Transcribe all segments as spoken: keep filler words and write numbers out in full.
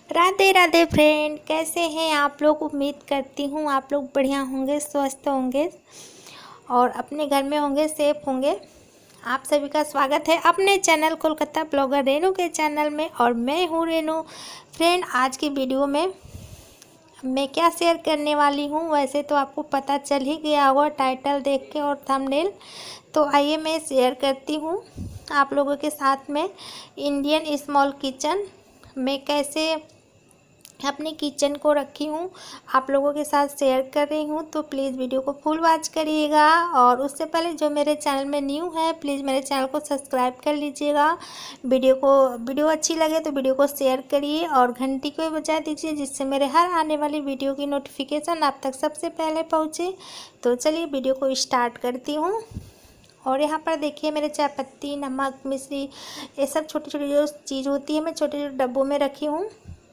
Radhe Radhe friend, कैसे हैं आप लोग। उम्मीद करती हूँ आप लोग बढ़िया होंगे, स्वस्थ होंगे और अपने घर में होंगे, सेफ होंगे। आप सभी का स्वागत है अपने चैनल कोलकाता ब्लॉगर रेनू के चैनल में और मैं हूँ रेनू। फ्रेंड, आज की वीडियो में मैं क्या शेयर करने वाली हूँ, वैसे तो आपको पता चल ही गया होगा टाइटल देख के और थंबनेल। तो आइए मैं शेयर करती हूँ आप लोगों के साथ में इंडियन स्मॉल किचन में कैसे अपने किचन को रखी हूँ, आप लोगों के साथ शेयर कर रही हूँ। तो प्लीज़ वीडियो को फुल वॉच करिएगा और उससे पहले जो मेरे चैनल में न्यू है प्लीज़ मेरे चैनल को सब्सक्राइब कर लीजिएगा। वीडियो को वीडियो अच्छी लगे तो वीडियो को शेयर करिए और घंटी को बजा दीजिए, जिससे मेरे हर आने वाली वीडियो की नोटिफिकेशन आप तक सबसे पहले पहुँचे। तो चलिए वीडियो को स्टार्ट करती हूँ। और यहाँ पर देखिए मेरे चाय पत्ती, नमक, मिश्री, ये सब छोटी छोटी जो चीज़ होती है मैं छोटे छोटे डब्बों में रखी हूँ।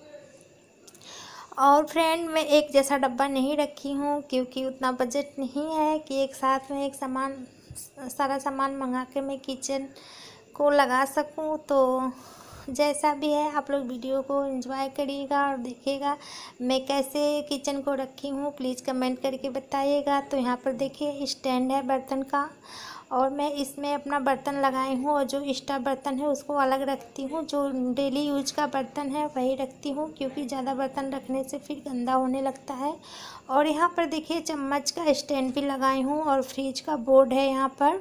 और फ्रेंड, मैं एक जैसा डब्बा नहीं रखी हूँ क्योंकि उतना बजट नहीं है कि एक साथ में एक सामान सारा सामान मंगा के मैं किचन को लगा सकूँ। तो जैसा भी है आप लोग वीडियो को एंजॉय करिएगा और देखिएगा मैं कैसे किचन को रखी हूँ, प्लीज़ कमेंट करके बताइएगा। तो यहाँ पर देखिए स्टैंड है बर्तन का और मैं इसमें अपना बर्तन लगाई हूँ और जो एक्स्ट्रा बर्तन है उसको अलग रखती हूँ। जो डेली यूज का बर्तन है वही रखती हूँ क्योंकि ज़्यादा बर्तन रखने से फिर गंदा होने लगता है। और यहाँ पर देखिए चम्मच का स्टैंड भी लगाई हूँ और फ्रिज का बोर्ड है यहाँ पर।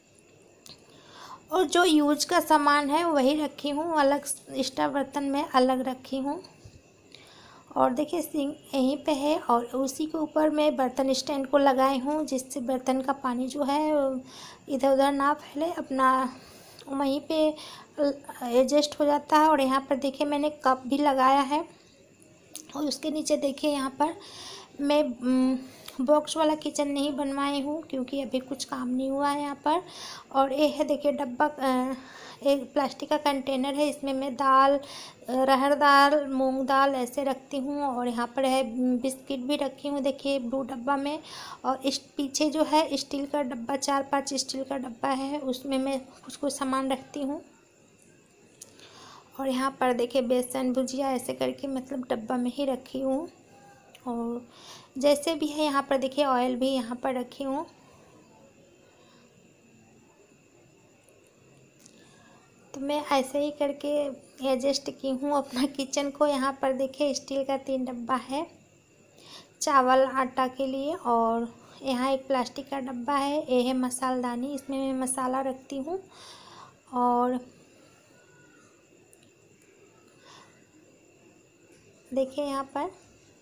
और जो यूज का सामान है वही रखी हूँ, अलग एक्स्ट्रा बर्तन में अलग रखी हूँ। और देखिए सिंक यहीं पे है और उसी के ऊपर मैं बर्तन स्टैंड को लगाई हूँ, जिससे बर्तन का पानी जो है इधर उधर ना फैले, अपना वहीं पे एडजस्ट हो जाता है। और यहाँ पर देखिए मैंने कप भी लगाया है और उसके नीचे देखिए यहाँ पर मैं बॉक्स वाला किचन नहीं बनवाई हूँ क्योंकि अभी कुछ काम नहीं हुआ है यहाँ पर। और ये है देखिए डब्बा, एक प्लास्टिक का कंटेनर है, इसमें मैं दाल, अरहर दाल, मूंग दाल ऐसे रखती हूँ। और यहाँ पर है बिस्किट भी रखी हूँ देखिए ब्लू डब्बा में। और इस पीछे जो है स्टील का डब्बा, चार पांच स्टील का डब्बा है, उसमें मैं कुछ कुछ सामान रखती हूँ। और यहाँ पर देखिए बेसन, भुजिया ऐसे करके मतलब डब्बा में ही रखी हूँ। और जैसे भी है यहाँ पर देखिए ऑयल भी यहाँ पर रखी हूँ। तो मैं ऐसे ही करके एडजस्ट की हूँ अपना किचन को। यहाँ पर देखिए स्टील का तीन डब्बा है चावल आटा के लिए। और यहाँ एक प्लास्टिक का डब्बा है, ये है मसालदानी, इसमें मैं मसाला रखती हूँ। और देखिए यहाँ पर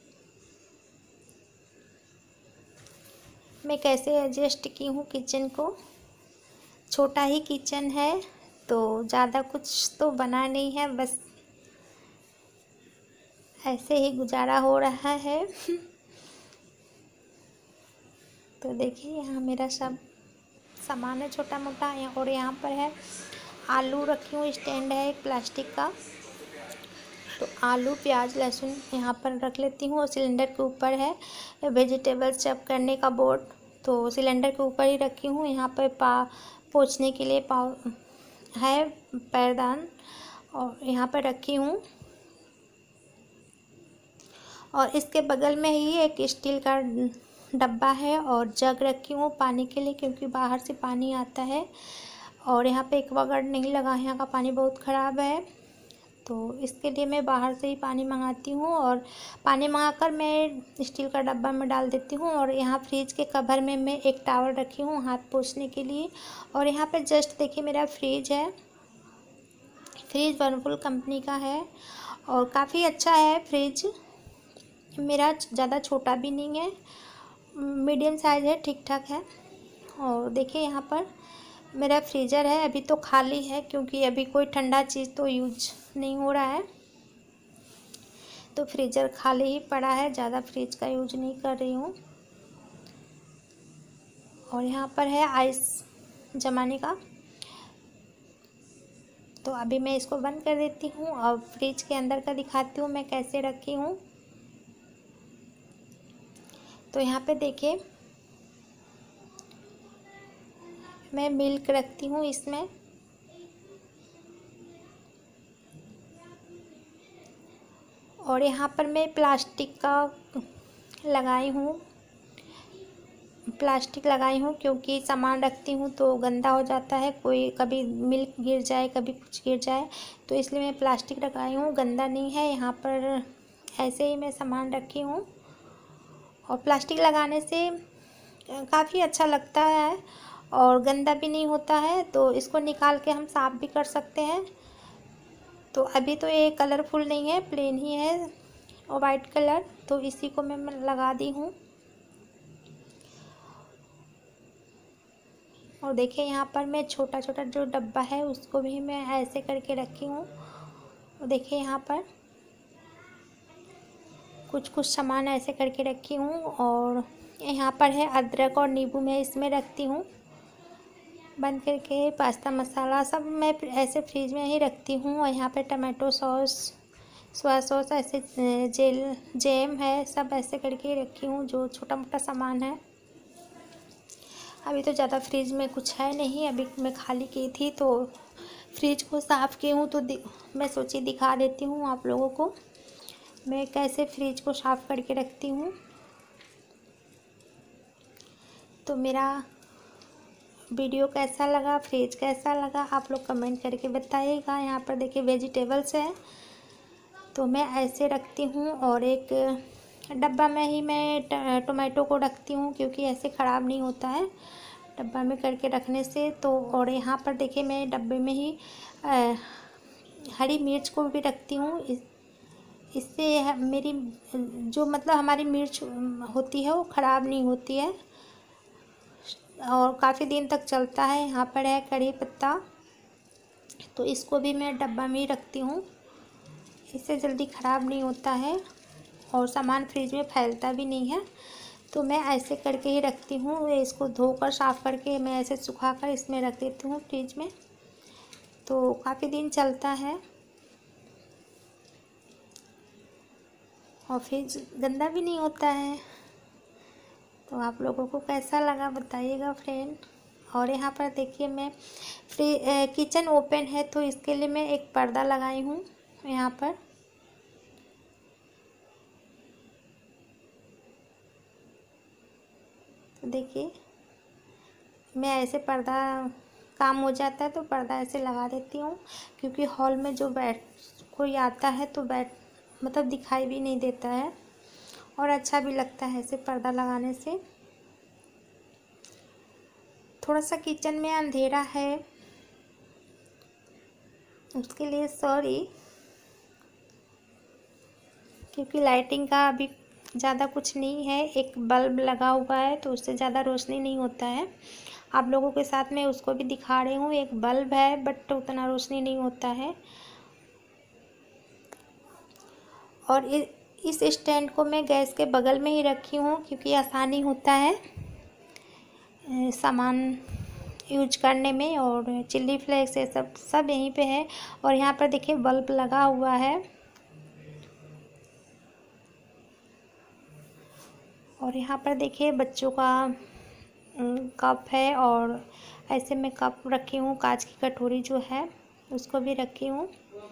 मैं कैसे एडजस्ट की हूँ किचन को। छोटा ही किचन है तो ज़्यादा कुछ तो बना नहीं है, बस ऐसे ही गुजारा हो रहा है। तो देखिए यहाँ मेरा सब सामान है छोटा मोटा। और यहाँ पर है आलू रखी हूँ, स्टैंड है एक प्लास्टिक का, तो आलू, प्याज, लहसुन यहाँ पर रख लेती हूँ। और सिलेंडर के ऊपर है वेजिटेबल चॉप करने का बोर्ड, तो सिलेंडर के ऊपर ही रखी हूँ। यहाँ पर पा पोंछने के लिए पाव है पैरदान और यहाँ पर रखी हूँ। और इसके बगल में ही एक स्टील का डब्बा है और जग रखी हूँ पानी के लिए क्योंकि बाहर से पानी आता है। और यहाँ पे एक्वागार्ड नहीं लगा है, यहाँ का पानी बहुत ख़राब है, तो इसके लिए मैं बाहर से ही पानी मंगाती हूँ। और पानी मंगाकर मैं स्टील का डब्बा में डाल देती हूँ। और यहाँ फ्रिज के कवर में मैं एक टॉवल रखी हूँ हाथ पोंछने के लिए। और यहाँ पे जस्ट देखिए मेरा फ्रिज है, फ्रिज वर्लपूल कंपनी का है और काफ़ी अच्छा है फ्रिज मेरा, ज़्यादा छोटा भी नहीं है, मीडियम साइज़ है, ठीक ठाक है। और देखिए यहाँ पर मेरा फ्रीज़र है, अभी तो खाली है क्योंकि अभी कोई ठंडा चीज़ तो यूज नहीं हो रहा है, तो फ्रीज़र खाली ही पड़ा है, ज़्यादा फ्रिज का यूज नहीं कर रही हूँ। और यहाँ पर है आइस जमाने का, तो अभी मैं इसको बंद कर देती हूँ और फ्रिज के अंदर का दिखाती हूँ मैं कैसे रखी हूँ। तो यहाँ पे देखिए मैं मिल्क रखती हूँ इसमें। और यहाँ पर मैं प्लास्टिक का लगाई हूँ प्लास्टिक लगाई हूँ क्योंकि सामान रखती हूँ तो गंदा हो जाता है, कोई कभी मिल्क गिर जाए कभी कुछ गिर जाए, तो इसलिए मैं प्लास्टिक लगाई हूँ। गंदा नहीं है, यहाँ पर ऐसे ही मैं सामान रखी हूँ। और प्लास्टिक लगाने से काफ़ी अच्छा लगता है और गंदा भी नहीं होता है, तो इसको निकाल के हम साफ़ भी कर सकते हैं। तो अभी तो ये कलरफुल नहीं है, प्लेन ही है और वाइट कलर, तो इसी को मैं लगा दी हूँ। और देखिए यहाँ पर मैं छोटा छोटा जो डब्बा है उसको भी मैं ऐसे करके रखी हूँ। और देखिए यहाँ पर कुछ कुछ सामान ऐसे करके रखी हूँ। और यहाँ पर है अदरक और नींबू, मैं इसमें रखती हूँ बंद करके। पास्ता मसाला सब मैं ऐसे फ्रिज में ही रखती हूँ। और यहाँ पर टमाटो सॉस, सोया सॉस, ऐसे जेल जैम है, सब ऐसे करके रखी हूँ जो छोटा मोटा सामान है। अभी तो ज़्यादा फ्रिज में कुछ है नहीं, अभी मैं खाली की थी तो फ्रिज को साफ़ की हूँ, तो मैं सोची दिखा देती हूँ आप लोगों को मैं कैसे फ्रिज को साफ़ करके रखती हूँ। तो मेरा वीडियो कैसा लगा, फ्रिज कैसा लगा, आप लोग कमेंट करके बताइएगा। यहाँ पर देखिए वेजिटेबल्स है तो मैं ऐसे रखती हूँ। और एक डब्बा में ही मैं टोमेटो को रखती हूँ क्योंकि ऐसे ख़राब नहीं होता है डब्बा में करके रखने से। तो और यहाँ पर देखिए मैं डब्बे में ही आ, हरी मिर्च को भी रखती हूँ। इस इससे मेरी जो मतलब हमारी मिर्च होती है वो ख़राब नहीं होती है और काफ़ी दिन तक चलता है। यहाँ पर है कड़ी पत्ता, तो इसको भी मैं डब्बा में ही रखती हूँ, इससे जल्दी ख़राब नहीं होता है और सामान फ्रिज में फैलता भी नहीं है। तो मैं ऐसे करके ही रखती हूँ। इसको धोकर साफ़ करके मैं ऐसे सुखा कर इसमें रख देती हूँ फ्रिज में, तो काफ़ी दिन चलता है और फ्रिज गंदा भी नहीं होता है। तो आप लोगों को कैसा लगा बताइएगा फ्रेंड। और यहाँ पर देखिए मैं फ्री किचन ओपन है तो इसके लिए मैं एक पर्दा लगाई हूँ यहाँ पर। तो देखिए मैं ऐसे पर्दा काम हो जाता है तो पर्दा ऐसे लगा देती हूँ क्योंकि हॉल में जो बैठ कोई आता है तो बैठ मतलब दिखाई भी नहीं देता है और अच्छा भी लगता है ऐसे पर्दा लगाने से। थोड़ा सा किचन में अंधेरा है उसके लिए सॉरी, क्योंकि लाइटिंग का अभी ज़्यादा कुछ नहीं है, एक बल्ब लगा हुआ है तो उससे ज़्यादा रोशनी नहीं होता है। आप लोगों के साथ में उसको भी दिखा रही हूँ, एक बल्ब है बट उतना रोशनी नहीं होता है। और इस स्टैंड को मैं गैस के बगल में ही रखी हूँ क्योंकि आसानी होता है सामान यूज करने में। और चिल्ली फ्लेक्स ये सब सब यहीं पे है। और यहाँ पर देखिए बल्ब लगा हुआ है और यहाँ पर देखिए बच्चों का कप है और ऐसे में कप रखी हूँ, कांच की कटोरी जो है उसको भी रखी हूँ।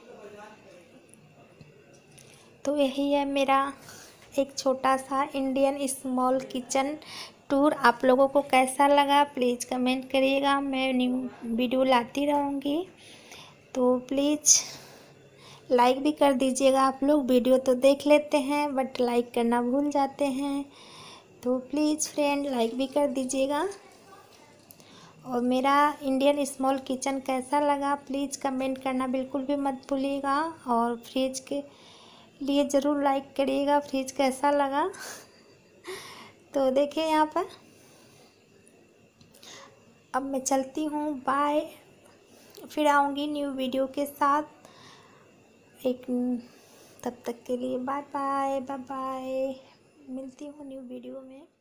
तो यही है मेरा एक छोटा सा इंडियन स्मॉल किचन टूर। आप लोगों को कैसा लगा प्लीज़ कमेंट करिएगा, मैं न्यू वीडियो लाती रहूँगी। तो प्लीज़ लाइक भी कर दीजिएगा। आप लोग वीडियो तो देख लेते हैं बट लाइक करना भूल जाते हैं, तो प्लीज़ फ्रेंड लाइक भी कर दीजिएगा। और मेरा इंडियन स्मॉल किचन कैसा लगा प्लीज़ कमेंट करना बिल्कुल भी मत भूलिएगा। और फ्रिज के लिए ज़रूर लाइक करिएगा, फ्रिज कैसा लगा। तो देखिए यहाँ पर अब मैं चलती हूँ, बाय। फिर आऊँगी न्यू वीडियो के साथ एक, तब तक के लिए बाय बाय बाय बाय। मिलती हूँ न्यू वीडियो में।